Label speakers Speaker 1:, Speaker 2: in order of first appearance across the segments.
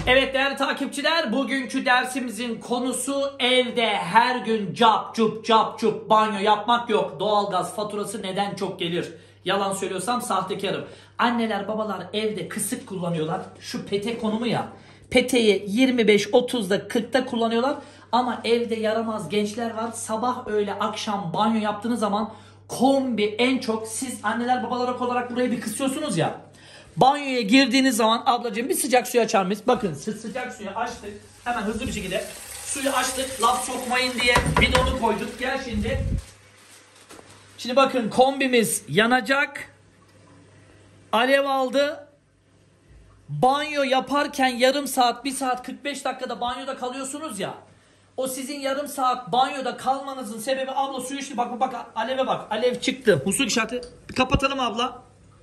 Speaker 1: Evet değerli takipçiler, bugünkü dersimizin konusu evde her gün cap cup banyo yapmak yok. Doğalgaz faturası neden çok gelir? Yalan söylüyorsam sahtekarım. Anneler babalar evde kısık kullanıyorlar. Şu pete konumu ya. Peteği 25-30'da 40'ta kullanıyorlar. Ama evde yaramaz gençler var. Sabah öğle akşam banyo yaptığınız zaman kombi en çok siz anneler babalar olarak burayı bir kısıyorsunuz ya. Banyoya girdiğiniz zaman ablacığım bir sıcak suyu açar mıyız? Bakın sıcak suyu açtık. Hemen hızlı bir şekilde suyu açtık. Laf sokmayın diye bidonu koyduk. Gel şimdi. Şimdi bakın kombimiz yanacak. Alev aldı. Banyo yaparken yarım saat, 1 saat 45 dakikada banyoda kalıyorsunuz ya. O sizin yarım saat banyoda kalmanızın sebebi abla suyu işte bak aleve bak. Alev çıktı. Husul işareti. Bir kapatalım abla.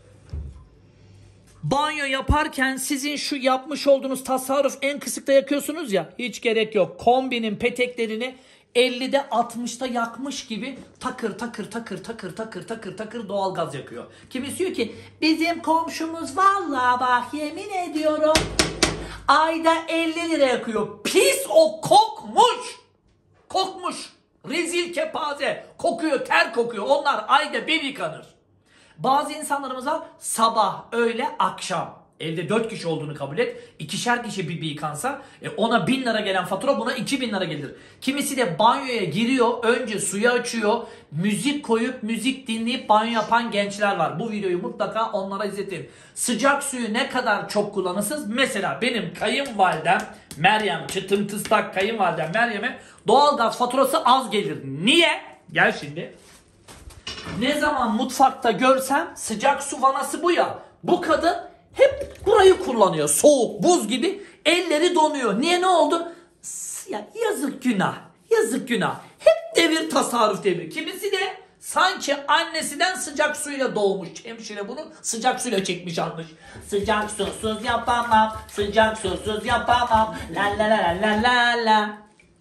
Speaker 1: Banyo yaparken sizin şu yapmış olduğunuz tasarruf en kısıkta yakıyorsunuz ya. Hiç gerek yok. Kombinin peteklerini 50'de 60'ta yakmış gibi takır takır doğalgaz yakıyor. Kimisi diyor ki bizim komşumuz vallahi bak yemin ediyorum ayda 50 lira yakıyor. Pis o kokmuş. Kokmuş. Rezil kepaze. Kokuyor, ter kokuyor. Onlar ayda bir yıkanır. Bazı insanlarımız var sabah, öğle, akşam. Evde 4 kişi olduğunu kabul et. 2'şer kişi bir yıkansa ona 1000 lira gelen fatura buna 2000 lira gelir. Kimisi de banyoya giriyor, önce suyu açıyor, müzik koyup müzik dinleyip banyo yapan gençler var. Bu videoyu mutlaka onlara izletin. Sıcak suyu ne kadar çok kullanırsınız? Mesela benim kayınvalidem Meryem, çıtım tıstak kayınvalidem Meryem'e doğalgaz faturası az gelir. Niye? Gel şimdi. Ne zaman mutfakta görsem sıcak su vanası bu ya. Bu kadın hep burayı kullanıyor. Soğuk, buz gibi. Elleri donuyor. Niye, ne oldu? Ya yazık günah. Yazık günah. Hep devir tasarruf devri. Kimisi de sanki annesinden sıcak suyla doğmuş. Hemşire bunu sıcak suyla çekmiş almış. Sıcak susuz yapamam. Sıcak susuz yapamam. La la la la la la.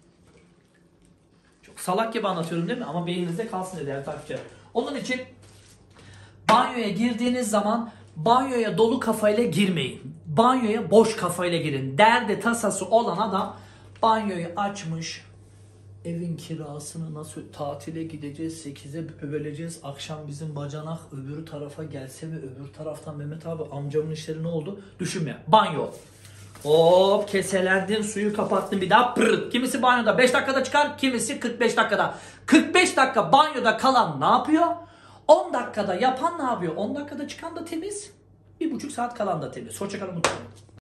Speaker 1: Çok salak gibi anlatıyorum değil mi? Ama beyninizde kalsın dedi değerli takipçiler. Onun için banyoya girdiğiniz zaman banyoya dolu kafayla girmeyin. Banyoya boş kafayla girin. Derdi tasası olan adam banyoyu açmış. Evin kirasını nasıl tatile gideceğiz, 8'e böleceğiz. Akşam bizim bacanak öbür tarafa gelse mi, öbür taraftan Mehmet abi amcamın işleri ne oldu? Düşünme. Banyo. Hop keselendin, suyu kapattın, bir daha pırrt. Kimisi banyoda 5 dakikada çıkar, kimisi 45 dakikada. 45 dakika banyoda kalan ne yapıyor? 10 dakikada yapan ne yapıyor? 10 dakikada çıkan da temiz, 1,5 saat kalan da temiz. Hoşçakalın, mutlu olun.